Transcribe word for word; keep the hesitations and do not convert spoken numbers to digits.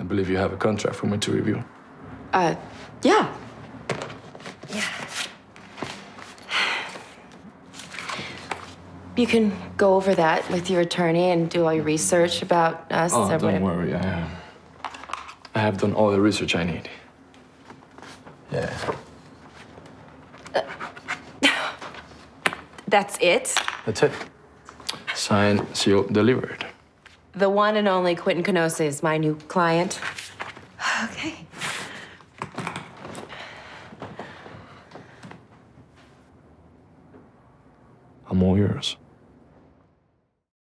I believe you have a contract for me to review. Uh, yeah. Yeah. You can go over that with your attorney and do all your research about us. Oh, or don't whatever. worry. I, uh, I have done all the research I need. Yeah. That's it? That's it. Signed, sealed, delivered. The one and only Quentin Canosa is my new client. Okay. I'm all yours.